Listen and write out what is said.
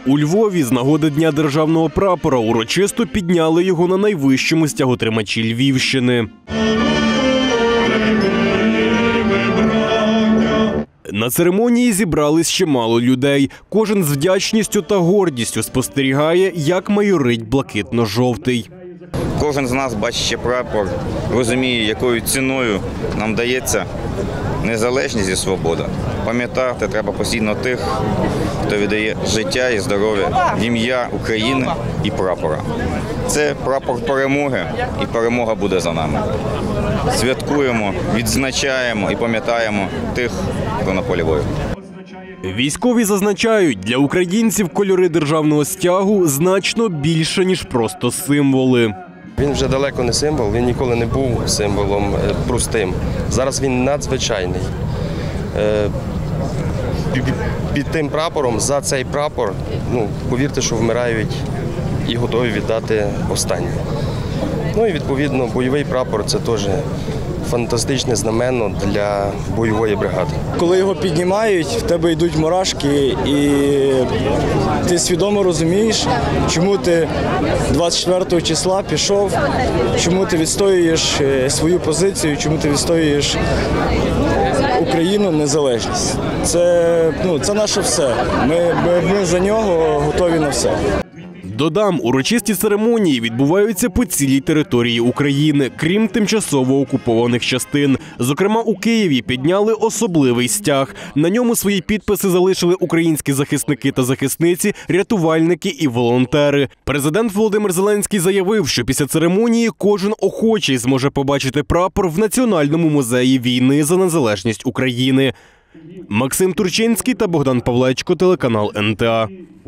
У Львові з нагоди Дня державного прапора урочисто підняли його на найвищому стяготримачі Львівщини. На церемонії зібрались чимало людей. Кожен з вдячністю та гордістю спостерігає, як майорить блакитно-жовтий. Кожен з нас, бачачи прапор, розуміє, якою ціною нам дається незалежність і свобода. Пам'ятати треба постійно тих, хто віддає життя і здоров'я в ім'я України і прапора. Це прапор перемоги, і перемога буде за нами. Святкуємо, відзначаємо і пам'ятаємо тих, хто на полі бою. Військові зазначають, для українців кольори державного стягу значно більше, ніж просто символи. Він вже далеко не символ, він ніколи не був символом простим. Зараз він надзвичайний. Під тим прапором, за цей прапор, повірте, що вмирають і готові віддати останнє. Ну і відповідно бойовий прапор – це теж фантастичне знамено для бойової бригади. Коли його піднімають, в тебе йдуть мурашки, і ти свідомо розумієш, чому ти 24 числа пішов, чому ти відстоюєш свою позицію, чому ти відстоюєш Україну, незалежність. Це наше все. Ми за нього готові на все. Додам, урочисті церемонії відбуваються по цілій території України, крім тимчасово окупованих частин. Зокрема, у Києві підняли особливий стяг. На ньому свої підписи залишили українські захисники та захисниці, рятувальники і волонтери. Президент Володимир Зеленський заявив, що після церемонії кожен охочий зможе побачити прапор в Національному музеї війни за незалежність України. Максим Турчинський та Богдан Павлечко, телеканал НТА.